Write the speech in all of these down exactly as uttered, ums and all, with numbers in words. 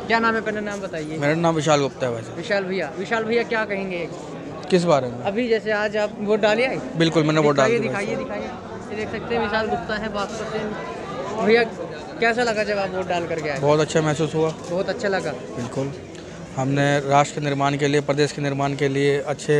क्या नाम है? पहले नाम बताइए। मेरा नाम विशाल गुप्ता है भाई। विशाल भैया, विशाल भैया क्या कहेंगे किस बारे में? अभी जैसे आज आप वोट डाले आए? बिल्कुल मैंने वोट डाल दिया। दिखाइए दिखाइए, ये देख सकते हैं विशाल गुप्ता है, बात करते हैं। भैया कैसा लगा जब आप वोट डाल करके आए? बहुत अच्छा महसूस हुआ। बहुत अच्छा लगा। बिल्कुल, हमने राष्ट्र के निर्माण के लिए, प्रदेश के निर्माण के लिए, अच्छे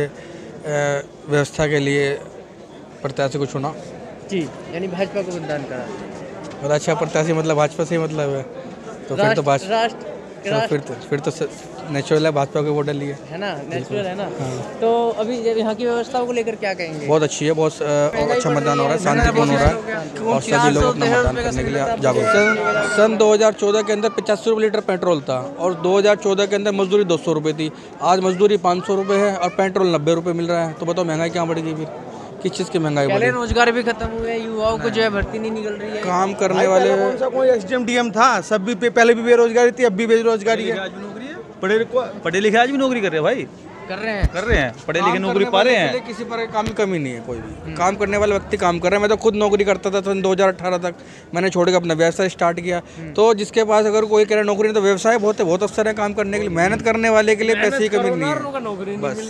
व्यवस्था के लिए प्रत्याशी को चुना जी, यानी भाजपा को मतदान करा। और अच्छा प्रत्याशी मतलब भाजपा से ही मतलब है, तो फिर तो भाजपा राष्ट्र तो फिर तो फिर तो नेचुरल है, भाजपा के वोट लिए है ना, नेचुरल है ना। हाँ। तो अभी यहाँ की व्यवस्थाओं को लेकर क्या कहेंगे? बहुत अच्छी है, बहुत अच्छा मतदान हो रहा है, शांतिपूर्ण हो रहा है और सभी लोग अपना मतदान करने के लिए जागरूक हैं। सन दो हज़ार चौदह के अंदर पचासी रुपये लीटर पेट्रोल था और दो हज़ार चौदह के अंदर मजदूरी दो सौ रुपये थी। आज मजदूरी पाँच सौ रुपये है और पेट्रोल नब्बे रुपये मिल रहा है। तो बताओ महंगाई क्या बढ़ेगी? फिर किस चीज़ की महंगाई बढ़ेगी? रोजगार भी खत्म हुए, युवाओं को जो है भर्ती नहीं निकल रही है। काम करने वाले कौन सा कोई एसडीएम डीएम था, सब भी पहले भी बेरोजगारी थी, अब भी बेरोजगारी है। पढ़े पढ़े लिखे आज भी नौकरी कर रहे हैं भाई, कर रहे हैं कर रहे हैं पढ़े लिखे नौकरी पा रहे हैं। किसी पर काम की कमी नहीं है, कोई भी काम करने वाला व्यक्ति काम कर रहा है। मैं तो खुद नौकरी करता था सन दो हज़ार अठारह तक, मैंने छोड़ के अपना व्यवसाय स्टार्ट किया। तो जिसके पास अगर कोई कह रहा नौकरी नहीं, तो व्यवसाय बहुत है, बहुत अवसर है काम करने के लिए। मेहनत करने वाले के लिए पैसे की कमी नहीं है बस।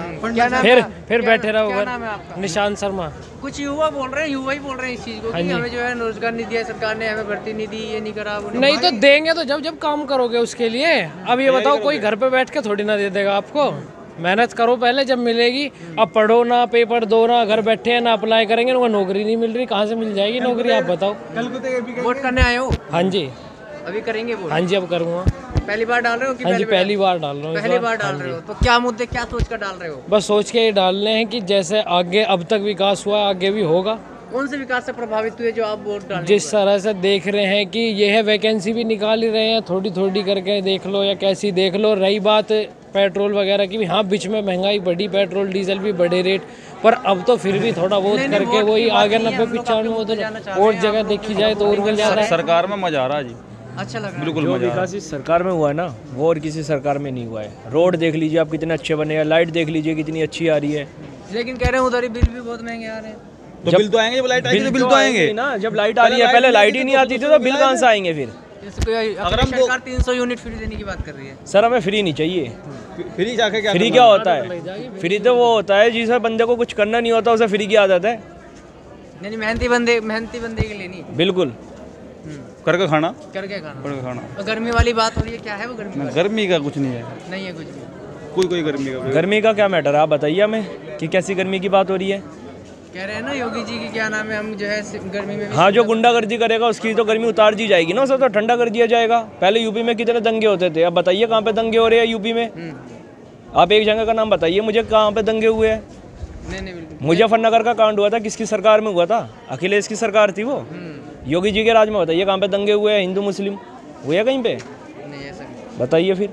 फिर फिर बैठे रहो। क्या नाम है आपका? निशांत शर्मा। कुछ युवा बोल रहे हैं, युवा ही बोल रहे हैं इस चीज को कि हमें जो है रोजगार नहीं दिया सरकार ने, हमें भर्ती नहीं दी, ये नहीं करा, वो नहीं तो देंगे तो जब जब काम करोगे उसके लिए। अब ये बताओ, कोई घर पे बैठ के थोड़ी ना दे देगा आपको। मेहनत करो पहले, जब मिलेगी। अब पढ़ो ना, पेपर दो ना, घर बैठे हैं ना, अप्लाई करेंगे ना, नौकरी नहीं मिल रही, कहाँ से मिल जाएगी नौकरी? आप बताओ। वोट करने आए हो? हाँ जी, अभी करेंगे वोट? हाँ जी, अब करूँगा। पहली बार डाल रहे हो कि हाँ जी, पहली बार डाल रहा हूँ। पहली बार डाल रहे हो तो क्या मुद्दे, क्या सोच कर डाल रहे हो? बस सोच के ही डालने हैं कि जैसे आगे अब तक विकास हुआ, आगे भी होगा। कौन से विकास से प्रभावित हुए जो आप वोट डाल? जिस तरह से देख रहे हैं कि ये है, वैकेंसी भी निकाल ही रहे हैं, थोड़ी थोड़ी करके देख लो या कैसी देख लो। रही बात पेट्रोल वगैरह की भी, हाँ बीच में महंगाई बढ़ी, पेट्रोल डीजल भी बढ़े रेट, पर अब तो फिर भी थोड़ा बहुत करके वही आगे नब्बे पिचानवे उधर और जगह देखी जाए तो और ज्यादा। सरकार में मजा आ रहा है जी, अच्छा लग रहा है। बिल्कुल जो विकास इस सरकार में हुआ है ना, वो और किसी सरकार में नहीं हुआ है। रोड देख लीजिए आप कितने अच्छे बने हैं, लाइट देख लीजिए कितनी अच्छी आ रही है। लेकिन कह रहे हैं उधर बिल भी बहुत महंगे आ रहे हैं। तो बिल तो आएंगे, जब लाइट आएगी तो बिल तो आएंगे ना। जब लाइट आ रही है, पहले लाइट ही नहीं आती थी तो बिल कहाँ से आएंगे फिर? अगर हम सरकार तीन सौ यूनिट फ्री देने की बात कर रही है। सर हमें फ्री नहीं चाहिए। फ्री जाके क्या फ्री क्या होता है? फ्री तो वो होता है जिसे बंदे को कुछ करना नहीं होता, उसे फ्री की आदत है। यानी मेहनती बंदे, मेहनती बंदे के लिए नहीं। बिल्कुल, करके खाना, करके खाना, करके खाना। और गर्मी वाली बात हो रही है, क्या है वो गर्मी? गर्मी का कुछ नहीं है, नहीं है कुछ भी, कोई कोई गर्मी का। गर्मी का क्या मैटर है? आप बताइए हमें कि कैसी गर्मी की बात हो रही है। कह रहे हैं ना योगी जी की, क्या नाम है, हम जो है गर्मी में भी हाँ, जो गुंडागर्दी करेगा उसकी तो गर्मी उतार दी जाएगी ना, उसे तो ठंडा कर दिया जाएगा। पहले यूपी में कितने दंगे होते थे, अब बताइए कहाँ पे दंगे हो रहे हैं यूपी में? आप एक जगह का नाम बताइए मुझे, कहाँ पे दंगे हुए हैं? नहीं नहीं बिल्कुल। मुजफ्फरनगर का कांड हुआ था, किसकी सरकार में हुआ था? अखिलेश की सरकार थी वो। योगी जी के राज में बताइए कहाँ पे दंगे हुए हैं, हिंदू मुस्लिम हुए हैं कहीं पे? नहीं ऐसा नहीं। बताइए फिर।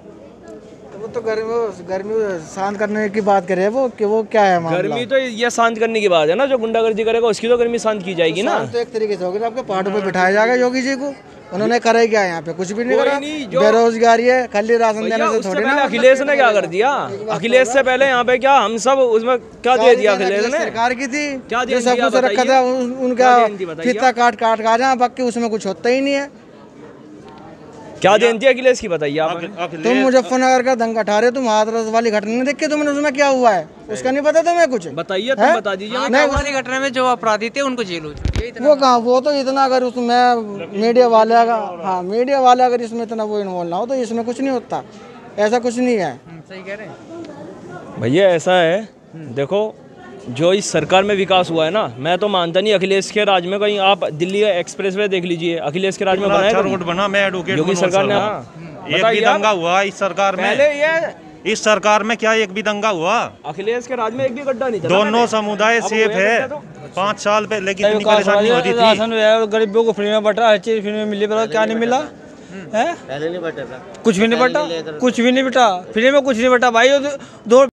वो तो गर्मी गर्मी शांत करने की बात करे वो कि वो क्या है मामला? गर्मी तो ये शांत करने की बात है ना, जो गुंडागर्दी करेगा उसकी तो गर्मी शांत की जाएगी ना। तो एक तरीके से होगी, आपके पहाड़ों पे बिठाया जाएगा योगी जी को। उन्होंने करे क्या यहाँ पे? कुछ भी नहीं करा। बेरोजगारी है, खाली राशन देने से थोड़ी ना। अखिलेश ने क्या कर दिया? अखिलेश से पहले यहाँ पे क्या हम सब उसमें क्या दे दिया अखिलेश ने? सरकार की थी, क्या जो सब कुछ रखा था उनका फीता काट काट खा जाए, बाकी उसमें कुछ होता ही नहीं है। क्या देनती है अखिलेश की बताइए आप? तुम मुजफ्फरनगर का दंगा उठा रहे हो, तुम हाथरस वाली घटना नहीं देख के तुमने उसमें क्या हुआ है उसका नहीं पता तुम्हें कुछ? बताइए, तुम बता दीजिए। नहीं, वाली घटना में जो अपराधी थे उनको जेल हो चुकी है। वो कहाँ, वो तो इतना अगर उसमें मीडिया वाले का, हाँ मीडिया वाले अगर इसमें इतना वो इन्वॉल्व ना हो तो इसमें कुछ नहीं होता, ऐसा कुछ नहीं है। सही कह रहे हैं भैया, ऐसा है देखो, जो इस सरकार में विकास हुआ है ना, मैं तो मानता नहीं अखिलेश के राज में। कहीं आप दिल्ली एक्सप्रेस वे देख लीजिए, अखिलेश के राज में बनाया रोड बना, मैं एडवोकेट योगी सरकार ने। एक भी दंगा हुआ इस सरकार में? पहले ये इस सरकार में क्या एक भी दंगा हुआ? अखिलेश के राज में एक भी गड्ढा नहीं था। दोनों समुदाय सेफ है, पाँच साल पे लेकिन इतनी परेशानी होती थी। राशन गरीबों को फ्री में बटा, हर चीज फ्री में मिली, बताओ क्या नहीं मिला है? पहले नहीं बटा था, कुछ भी नहीं बटा, कुछ भी नहीं बटा, फ्री में कुछ नहीं बटा भाई। दो